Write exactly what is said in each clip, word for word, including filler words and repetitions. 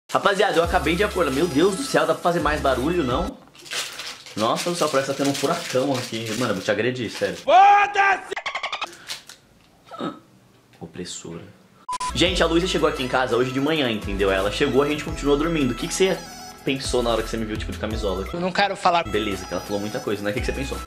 Rapaziada, eu acabei de acordar. Meu Deus do céu, dá pra fazer mais barulho, não? Nossa, o céu parece que tá tendo um furacão aqui. Mano, eu vou te agredir, sério. Foda-se! Ah, opressora. Gente, a Luísa chegou aqui em casa hoje de manhã, entendeu? Ela chegou, a gente continuou dormindo. O que, que você pensou na hora que você me viu, tipo, de camisola? Eu não quero falar. Beleza, que ela falou muita coisa, né? O que, que você pensou?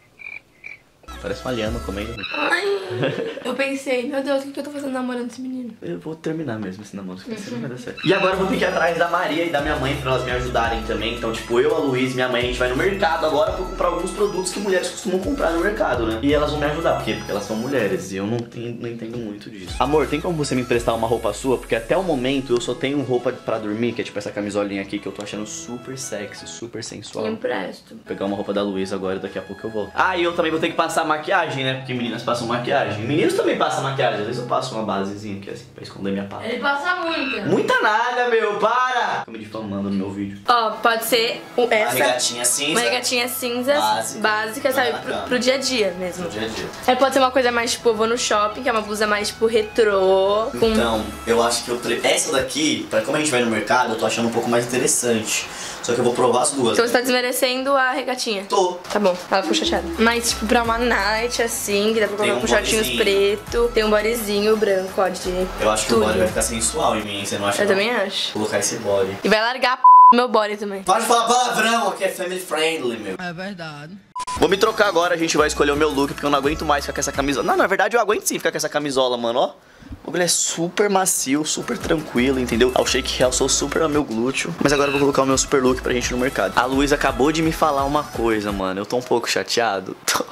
Parece uma liana comendo. Ai, eu pensei, meu Deus, o que, que eu tô fazendo namorando esse menino? Eu vou terminar mesmo esse namoro, que assim não vai dar certo. E agora eu vou ter que ir atrás da Maria e da minha mãe pra elas me ajudarem também. Então, tipo, eu, a Luísa e minha mãe, a gente vai no mercado agora pra comprar alguns produtos que mulheres costumam comprar no mercado, né? E elas vão me ajudar, por quê? Porque elas são mulheres e eu não, tenho, não entendo muito disso. Amor, tem como você me emprestar uma roupa sua? Porque até o momento eu só tenho roupa pra dormir, que é tipo essa camisolinha aqui que eu tô achando super sexy, super sensual. Eu empresto. Vou pegar uma roupa da Luísa agora e daqui a pouco eu volto. Ah, e eu também vou ter que passar maquiagem, né? Porque meninas passam maquiagem. Meninos também passam maquiagem. Às vezes eu passo uma basezinha aqui assim, pra esconder minha pata. Ele passa muita. Muita nada, meu, para! Fica me difamando no meu vídeo. Ó, pode ser um- essa. Uma regatinha cinza. Uma regatinha cinza Básica. básica, Pra sabe? na Pro, cama. pro dia a dia mesmo. No dia a dia. Aí pode ser uma coisa mais tipo, eu vou no shopping, que é uma blusa mais tipo retrô. Com... Então, eu acho que eu tre... essa daqui, pra como a gente vai no mercado, eu tô achando um pouco mais interessante. Só que eu vou provar as duas. Então você tá desmerecendo a regatinha. Tô. Tá bom, ela ficou chateada. Mas, tipo, pra uma night, assim, que dá pra Tem colocar um com shortinhos bodyzinho. preto. Tem um bodyzinho branco, ó, de Eu acho que tudo. o body vai ficar sensual em mim, você não acha? Eu não? também acho. Colocar esse body. E vai largar a p do meu body também. Para de falar palavrão, aqui é family friendly, meu. É verdade. Vou me trocar agora, a gente vai escolher o meu look, porque eu não aguento mais ficar com essa camisola. Não, na verdade eu aguento sim ficar com essa camisola, mano, ó. O bagulho é super macio, super tranquilo, entendeu? O shake realçou super ao meu glúteo. Mas agora eu vou colocar o meu super look pra gente ir no mercado. A Luísa acabou de me falar uma coisa, mano. Eu tô um pouco chateado. Tô...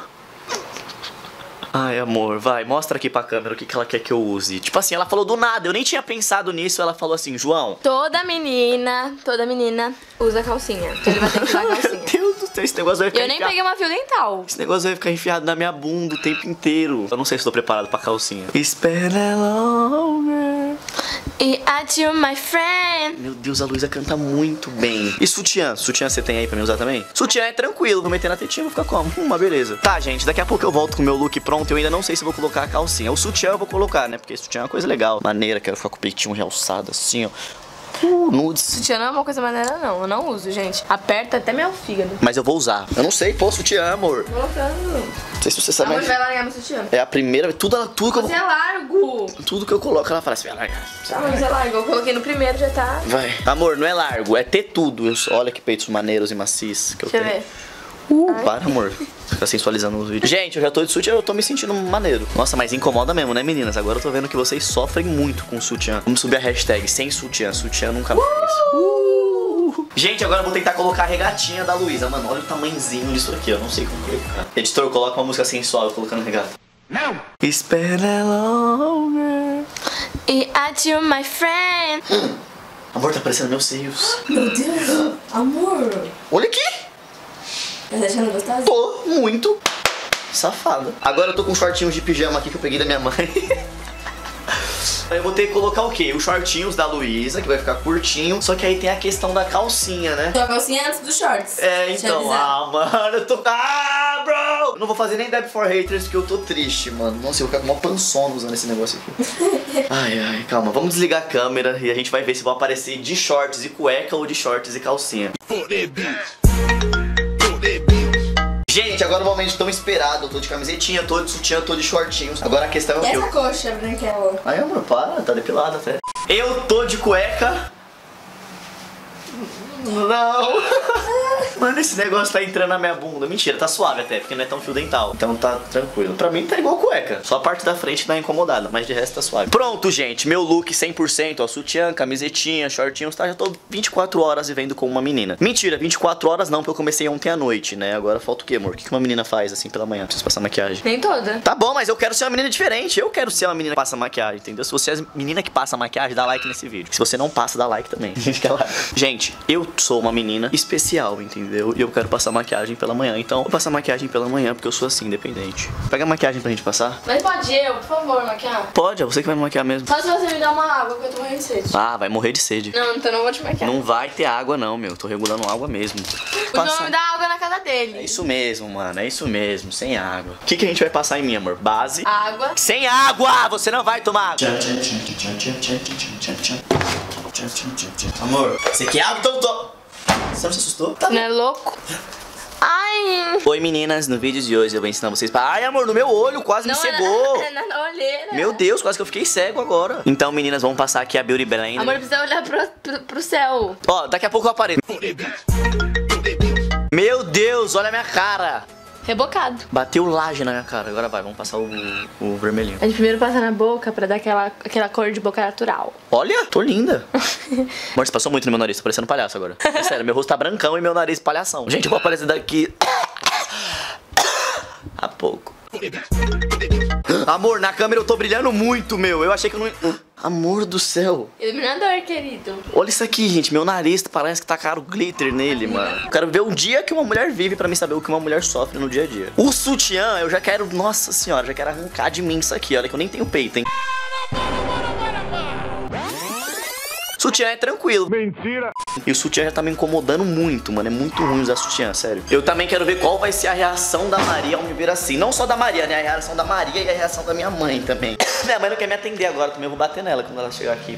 Ai, amor, vai, mostra aqui pra câmera o que, que ela quer que eu use. Tipo assim, ela falou do nada, eu nem tinha pensado nisso. Ela falou assim, João... Toda menina, toda menina usa calcinha. Então ele vai ter que usar Meu calcinha. Deus do céu, esse negócio vai E ficar eu nem enfiado. peguei uma fio dental. Esse negócio vai ficar enfiado na minha bunda o tempo inteiro. Eu não sei se tô preparado pra calcinha. Espera longer. E at you, my friend. Meu Deus, a Luísa canta muito bem. E sutiã? Sutiã você tem aí pra me usar também? Sutiã é tranquilo, vou meter na tetinha e vou ficar como? Hum, uma beleza. Tá, gente, daqui a pouco eu volto com o meu look pronto. Eu ainda não sei se vou colocar a calcinha. O sutiã eu vou colocar, né? Porque sutiã é uma coisa legal. Maneira, quero ficar com o peitinho realçado assim, ó. Uh, nudes. Sutiã não é uma coisa maneira, não. Eu não uso, gente. Aperta até meu fígado. Mas eu vou usar. Eu não sei pô, sutiã, amor. Colocando. Não sei se você sabe, Amor, mas vai largar meu sutiã. é a primeira. Tudo, tudo que eu Você é largo. Tudo que eu coloco, ela fala assim, vai largar. Tá, mas é largo. Eu coloquei no primeiro, já tá. Vai. Amor, não é largo, é ter tudo. Eu só- olha que peitos maneiros e macios que eu Deixa eu tenho. ver. Uh, para, amor. Fica sensualizando nos vídeos. Gente, eu já tô de sutiã, eu tô me sentindo maneiro. Nossa, mas incomoda mesmo, né, meninas? Agora eu tô vendo que vocês sofrem muito com sutiã. Vamos subir a hashtag sem sutiã. Sutiã nunca mais. Uh! Gente, agora eu vou tentar colocar a regatinha da Luísa. Mano, olha o tamanhozinho disso aqui, ó. Não sei como colocar. Editor, coloca uma música sensual eu colocando regata. Não! Espera longer. E at you, my friend. Amor, tá parecendo meus seios. Meu Deus. Amor. Olha aqui. Tá achando gostoso? Tô muito safada. Agora eu tô com shortinhos de pijama aqui que eu peguei da minha mãe. Aí eu vou ter que colocar o quê? Os shortinhos da Luísa, que vai ficar curtinho. Só que aí tem a questão da calcinha, né? Tua calcinha antes dos shorts. É, Deixa eu então, avisar. ah, mano, eu tô... Ah, bro! Não vou fazer nem Deb for Haters, porque eu tô triste, mano. Nossa, eu vou ficar com uma pançona usando esse negócio aqui. Ai, ai, calma. Vamos desligar a câmera e a gente vai ver se vou aparecer de shorts e cueca ou de shorts e calcinha. Gente, agora o momento tão esperado. Eu tô de camisetinha, tô de sutiã, tô de shortinhos. Agora a questão é o E que essa eu... coxa branquela? Ai, amor, para, tá depilada até. Eu tô de cueca. Não. Mano, esse negócio tá entrando na minha bunda. Mentira, tá suave até, porque não é tão fio dental. Então tá tranquilo. Pra mim tá igual cueca. Só a parte da frente dá incomodada, mas de resto tá suave. Pronto, gente. Meu look cem por cento, ó. Sutiã, camisetinha, shortinhos, tá? Já tô vinte e quatro horas vivendo como uma menina. Mentira, vinte e quatro horas não, porque eu comecei ontem à noite, né? Agora falta o quê, amor? O que uma menina faz assim pela manhã? Preciso passar maquiagem. Nem toda. Tá bom, mas eu quero ser uma menina diferente. Eu quero ser uma menina que passa maquiagem, entendeu? Se você é menina que passa maquiagem, dá like nesse vídeo. Se você não passa, dá like também. Gente, eu sou uma menina especial, entendeu? E eu quero passar maquiagem pela manhã. Então, eu vou passar maquiagem pela manhã, porque eu sou assim, independente. Pega a maquiagem pra gente passar. Mas pode eu, por favor, maquiar? Pode, é você que vai me maquiar mesmo. Só se você me dá uma água, que eu tô morrendo de sede. Ah, vai morrer de sede. Não, então não vou te maquiar. Não vai ter água não, meu. Tô regulando água mesmo. O João me dá água na casa dele. É isso mesmo, mano. É isso mesmo. Sem água. O que, que a gente vai passar em mim, amor? Base. Água. Sem água! Você não vai tomar água. Amor, você quer água? Então tô. Você não se assustou? Tá Não é louco? Ai! Oi meninas, no vídeo de hoje eu vou ensinar vocês pra... Ai amor, no meu olho, quase Não, me cegou. É na, na olheira. Meu Deus, quase que eu fiquei cego agora. Então meninas, vamos passar aqui a Beauty Blender. Amor, precisa olhar pro, pro, pro céu. Ó, daqui a pouco eu apareço. Meu Deus, olha a minha cara. Rebocado. Bateu laje na minha cara. Agora vai, vamos passar o, o vermelhinho. A gente primeiro passa na boca pra dar aquela, aquela cor de boca natural. Olha, tô linda. Amor, você passou muito no meu nariz, tô parecendo palhaço agora. É sério, meu rosto tá brancão e meu nariz palhação. Gente, eu vou aparecer daqui a pouco. Amor, na câmera eu tô brilhando muito, meu. Eu achei que eu não... Amor do céu. Iluminador, querido. Olha isso aqui, gente. Meu nariz parece que tacaram glitter nele, mano. Eu quero ver o dia que uma mulher vive pra mim saber o que uma mulher sofre no dia a dia. O sutiã, eu já quero... Nossa senhora, já quero arrancar de mim isso aqui. Olha que eu nem tenho peito, hein. Sutiã é tranquilo. Mentira. E o sutiã já tá me incomodando muito, mano. É muito ruim usar sutiã, sério. Eu também quero ver qual vai ser a reação da Maria ao me ver assim. Não só da Maria, né? A reação da Maria e a reação da minha mãe também. Minha mãe não quer me atender agora, também eu vou bater nela quando ela chegar aqui.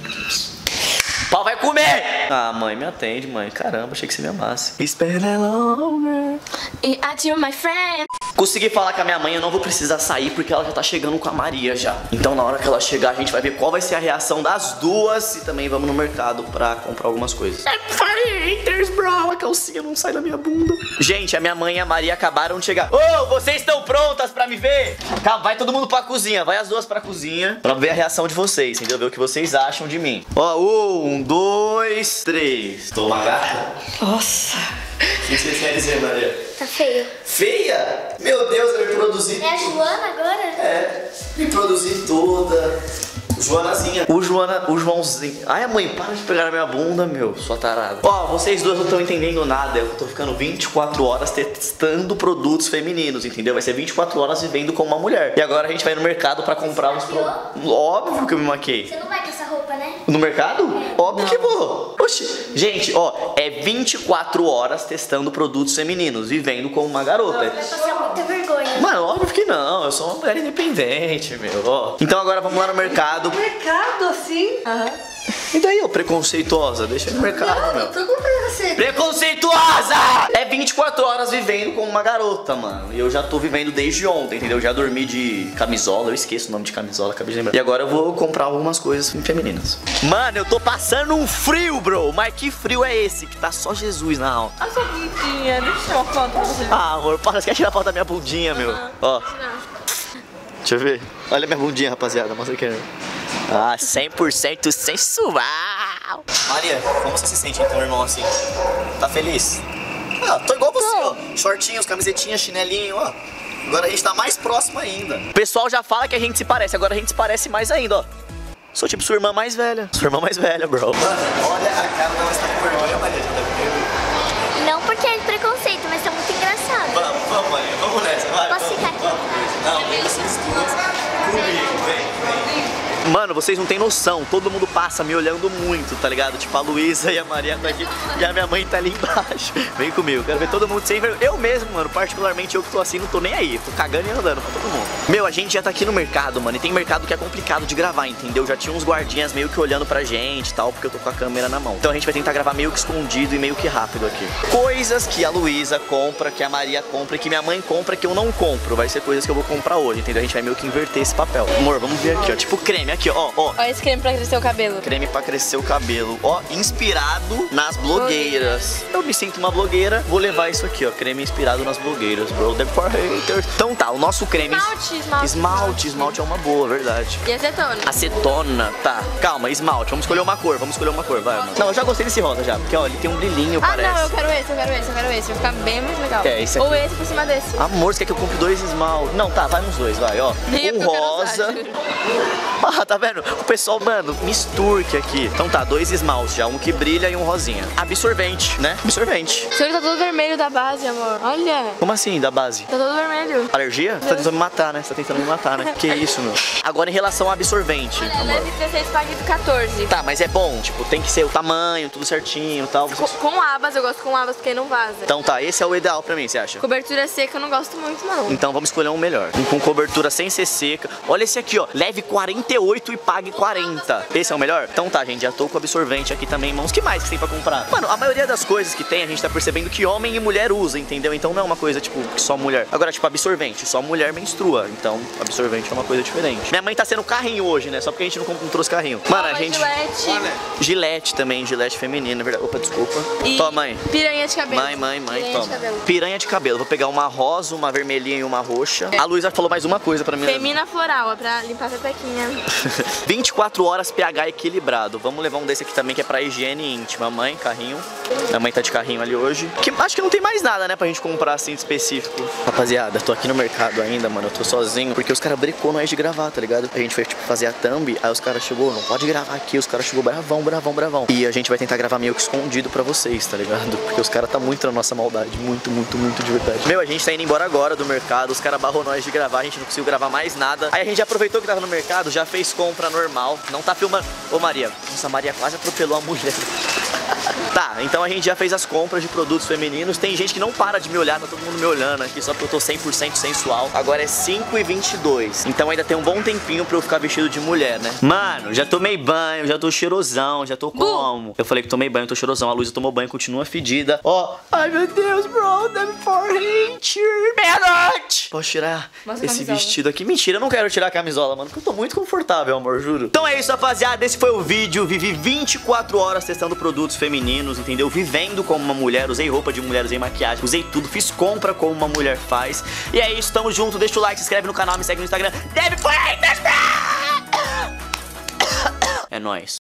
O pau vai comer! Ah, mãe, me atende, mãe. Caramba, achei que você me amasse. Espera longer. E adieu, my friend. Consegui falar com a minha mãe, eu não vou precisar sair porque ela já tá chegando com a Maria já. Então na hora que ela chegar a gente vai ver qual vai ser a reação das duas. E também vamos no mercado pra comprar algumas coisas. É Fighters, bro, a calcinha não sai da minha bunda. Gente, a minha mãe e a Maria acabaram de chegar. Ô, oh, vocês estão prontas pra me ver? Calma, vai todo mundo pra cozinha, vai as duas pra cozinha. Pra ver a reação de vocês, entendeu? Ver o que vocês acham de mim. Ó, um, dois, três. Tô uma gata? Nossa. O que você quer dizer, Maria? Tá feio. Feia? Meu Deus, eu me produzi. É a Joana agora? É, me produzi toda. Joanazinha. O Joana, o Joãozinho. Ai, mãe, para de pegar na minha bunda, meu, sua tarada. Ó, vocês dois não estão entendendo nada. Eu tô ficando vinte e quatro horas testando produtos femininos, entendeu? Vai ser vinte e quatro horas vivendo como uma mulher. E agora a gente vai no mercado pra comprar uns produtos. Óbvio que eu me maquei. Você não vai com essa roupa, né? No mercado? Óbvio que vou. Oxi. Gente, ó, é vinte e quatro horas testando produtos femininos, vivendo como uma garota. Vai passar muita vergonha. Mano, óbvio que não. Eu sou uma mulher independente, meu. Ó. Então agora vamos lá no mercado. Mercado assim? Aham. E daí, ô, preconceituosa? Deixa eu ir no mercado, meu. Eu tô com preconceito. Preconceituosa! É vinte e quatro horas vivendo como uma garota, mano. E eu já tô vivendo desde ontem, entendeu? Eu já dormi de camisola, eu esqueço o nome de camisola, acabei de lembrar. E agora eu vou comprar algumas coisas femininas. Mano, eu tô passando um frio, bro. Mas que frio é esse? Que tá só Jesus na alma. A sua bundinha, deixa eu tirar uma foto pra você. Ah, amor, para, você quer tirar foto da minha bundinha, meu? Ó, deixa eu ver. Olha minha bundinha, rapaziada. Mostra aqui. Ah, cem por cento sensual. Maria, como você se sente então, irmão, assim? Tá feliz? Ah, tô igual você, ó. Shortinhos, camisetinha, chinelinho, ó. Agora a gente tá mais próximo ainda. O pessoal já fala que a gente se parece, agora a gente se parece mais ainda, ó. Sou tipo sua irmã mais velha. Sua irmã mais velha, bro. Mano, olha a cara dela, está com vergonha, Maria. Já tá vendo? Não porque é de preconceito, mas tá muito engraçado. Vamos, vamos, Maria, vamos nessa, vai. Posso vamos, ficar aqui? vamos. Não, vem vocês duas comigo, vem, vem. Mano, vocês não tem noção, todo mundo passa me olhando muito, tá ligado? Tipo, a Luísa e a Maria tá aqui e a minha mãe tá ali embaixo. Vem comigo, quero ver todo mundo sem vergonha. Eu mesmo, mano, particularmente eu que tô assim, não tô nem aí, tô cagando e andando pra todo mundo. Meu, a gente já tá aqui no mercado, mano, e tem mercado que é complicado de gravar, entendeu? Já tinha uns guardinhas meio que olhando pra gente e tal, porque eu tô com a câmera na mão. Então a gente vai tentar gravar meio que escondido e meio que rápido aqui. Coisas que a Luísa compra, que a Maria compra e que minha mãe compra que eu não compro. Vai ser coisas que eu vou comprar hoje, entendeu? A gente vai meio que inverter esse papel. Amor, vamos ver aqui, ó, tipo creme, aqui, ó, ó. Olha esse creme pra crescer o cabelo. Creme pra crescer o cabelo, ó, inspirado nas blogueiras. Eu me sinto uma blogueira, vou levar isso aqui, ó, creme inspirado nas blogueiras, bro, the haters. Então tá, o nosso creme... Esmalte, esmalte. Esmalte, esmalte é uma boa, verdade. E acetona? Acetona, tá. Calma, esmalte, vamos escolher uma cor, vamos escolher uma cor, vai, mano. Não, eu já gostei desse rosa já, porque, ó, ele tem um brilhinho, Ah, parece. não, eu quero esse, eu quero esse, eu quero esse. Vai ficar bem mais legal. É, esse aqui. Ou esse por cima desse. Amor, você quer que eu compre dois esmaltes? Não, tá, vai nos dois, vai, ó. Nem é Um porque eu quero rosa. usar, juro. Ah, tá vendo? O pessoal, mano, misturque aqui. Então tá, dois esmaltes já, um que brilha e um rosinha. Absorvente, né? Absorvente. Seu olho tá todo vermelho da base, amor. Olha. Como assim, da base? Tá todo vermelho. Alergia? Você tá tentando me matar, né? Você tá tentando me matar, né? Que isso, meu? Agora, em relação ao absorvente, Olha, amor. leve dezesseis, pague quatorze. Tá, mas é bom, tipo, tem que ser o tamanho, tudo certinho e tal. Com, com abas, eu gosto com abas porque não vaza. Então tá, esse é o ideal pra mim, você acha? Cobertura seca eu não gosto muito, não. Então vamos escolher um melhor. Um com cobertura sem ser seca. Olha esse aqui, ó. Leve quarenta e oito e pague quarenta. Esse é o melhor? Então tá, gente, já tô com o absorvente aqui também, irmãos. O que mais que tem pra comprar? Mano, a maioria das coisas que tem, a gente tá percebendo que homem e mulher usa, entendeu? Então não é uma coisa, tipo, que só mulher. Agora, tipo, absorvente, só mulher menstrua. Então, absorvente é uma coisa diferente. Minha mãe tá sendo carrinho hoje, né? Só porque a gente não, não trouxe carrinho. Mano, a gente... Gillette. Gillette também, Gillette feminina, é verdade. Opa, desculpa. E Toma, mãe. piranha de cabelo. Mãe, mãe, mãe, Piranha toma. de cabelo. Piranha de cabelo. Vou pegar uma rosa, uma vermelhinha e uma roxa. A Luísa falou mais uma coisa pra mim. Femina floral, é pra limpar a pepequinha. vinte e quatro horas pH equilibrado. Vamos levar um desse aqui também que é pra higiene íntima. Mãe, carrinho. A mãe tá de carrinho ali hoje. Que, acho que não tem mais nada, né, pra gente comprar assim de específico. Rapaziada, tô aqui no mercado ainda, mano. Eu tô sozinho. Porque os caras brecou nós de gravar, tá ligado? A gente foi, tipo, fazer a thumb. Aí os caras chegou, não pode gravar aqui. Os caras chegou bravão, bravão, bravão. E a gente vai tentar gravar meio que escondido pra vocês, tá ligado? Porque os caras tá muito na nossa maldade. Muito, muito, muito de verdade. Meu, a gente tá indo embora agora do mercado. Os caras barrou nós de gravar. A gente não conseguiu gravar mais nada. Aí a gente aproveitou que tava no mercado, já fez compra normal. Não tá filmando. Ô, Maria. Nossa, a Maria quase atropelou a mulher. Tá, então a gente já fez as compras de produtos femininos. Tem gente que não para de me olhar, tá todo mundo me olhando aqui só porque eu tô cem por cento sensual. Agora é cinco e vinte e dois. Então ainda tem um bom tempinho pra eu ficar vestido de mulher, né? Mano, já tomei banho, já tô cheirosão, já tô como? Eu falei que tomei banho, tô cheirosão. A Luísa tomou banho, continua fedida. Ó, ai meu Deus, bro, deve for hate. Meia-noite. Posso tirar Mostra a esse camisola. vestido aqui? Mentira, eu não quero tirar a camisola, mano, porque eu tô muito confortável, amor, juro. Então é isso, rapaziada. Esse foi o vídeo. Vivi vinte e quatro horas testando produtos femininos, entendeu? Vivendo como uma mulher, usei roupa de mulher, usei maquiagem, usei tudo, fiz compra como uma mulher faz. E é isso, tamo junto, deixa o like, se inscreve no canal, me segue no Instagram. Deve foi É nóis.